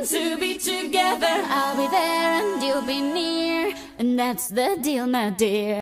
meant to be together. I'll be there and you'll be near, and that's the deal, my dear.